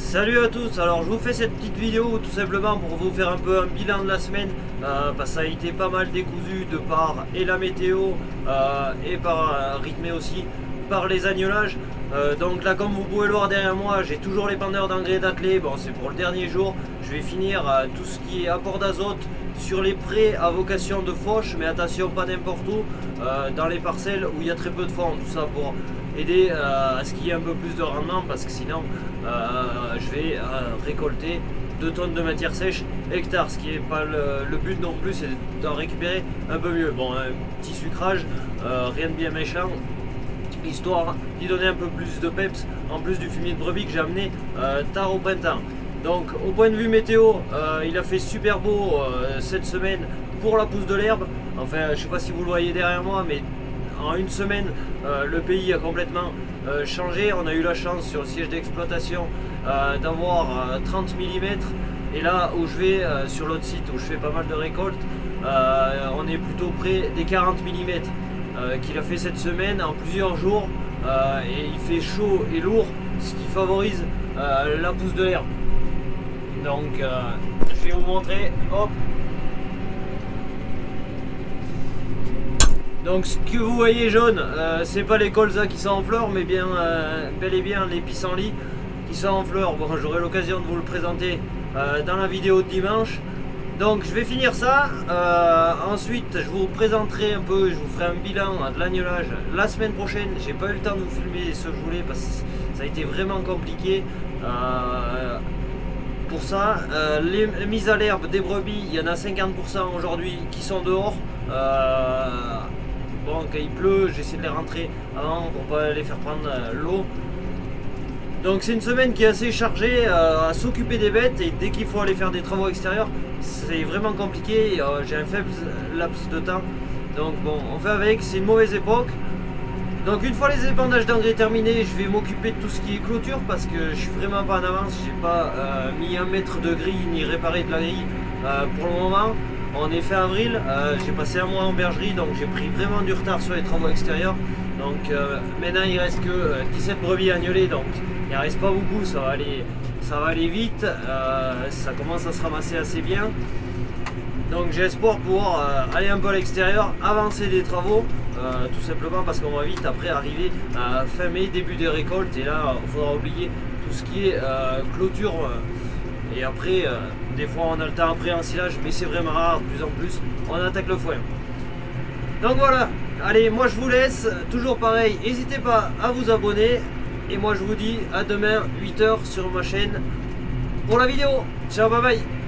Salut à tous, alors je vous fais cette petite vidéo tout simplement pour vous faire un peu un bilan de la semaine parce que ça a été pas mal décousu de par et la météo et par rythmé aussi par les agnelages. Donc là, comme vous pouvez le voir derrière moi, j'ai toujours les pendeurs d'engrais d'attelé. Bon, c'est pour le dernier jour. Je vais finir tout ce qui est apport d'azote sur les prés à vocation de fauche, mais attention, pas n'importe où, dans les parcelles où il y a très peu de fond. Tout ça pour aider à ce qu'il y ait un peu plus de rendement, parce que sinon je vais récolter 2 tonnes de matière sèche hectare, ce qui n'est pas le but non plus, c'est d'en récupérer un peu mieux. Bon, un petit sucrage, rien de bien méchant, histoire d'y donner un peu plus de peps, en plus du fumier de brebis que j'ai amené tard au printemps. Donc au point de vue météo, il a fait super beau cette semaine pour la pousse de l'herbe. Enfin, je sais pas si vous le voyez derrière moi, mais en une semaine, le pays a complètement changé. On a eu la chance sur le siège d'exploitation d'avoir 30 mm. Et là où je vais, sur l'autre site où je fais pas mal de récoltes, on est plutôt près des 40 mm qu'il a fait cette semaine en plusieurs jours. Et il fait chaud et lourd, ce qui favorise la pousse de l'herbe. Donc je vais vous montrer, hop. Donc ce que vous voyez jaune, c'est pas les colzas qui sont en fleurs, mais bien bel et bien les pissenlits qui sont en fleurs. Bon, j'aurai l'occasion de vous le présenter dans la vidéo de dimanche. Donc je vais finir ça, ensuite je vous présenterai un peu, je vous ferai un bilan de l'agnelage la semaine prochaine. J'ai pas eu le temps de vous filmer ce que je voulais parce que ça a été vraiment compliqué. Pour ça, les mises à l'herbe des brebis, il y en a 50% aujourd'hui qui sont dehors. Bon, quand il pleut, j'essaie de les rentrer avant pour pas les faire prendre l'eau. Donc c'est une semaine qui est assez chargée à s'occuper des bêtes, et dès qu'il faut aller faire des travaux extérieurs, c'est vraiment compliqué. J'ai un faible laps de temps. Donc bon, on fait avec, c'est une mauvaise époque. Donc une fois les épandages d'engrais terminés, je vais m'occuper de tout ce qui est clôture parce que je suis vraiment pas en avance. J'ai pas mis 1 mètre de grille ni réparé de la grille pour le moment. On est fin avril, j'ai passé un mois en bergerie, donc j'ai pris vraiment du retard sur les travaux extérieurs. Donc maintenant il reste que 17 brebis agnelées, donc il ne reste pas beaucoup, ça va aller vite, ça commence à se ramasser assez bien. Donc j'ai espoir pouvoir aller un peu à l'extérieur, avancer des travaux, tout simplement parce qu'on va vite après arriver à fin mai, début des récoltes, et là il faudra oublier tout ce qui est clôture. Et après, des fois on a le temps après en silage, mais c'est vraiment rare, de plus en plus, on attaque le foin. Donc voilà, allez, moi je vous laisse, toujours pareil, n'hésitez pas à vous abonner, et moi je vous dis à demain 8 h sur ma chaîne pour la vidéo. Ciao, bye bye.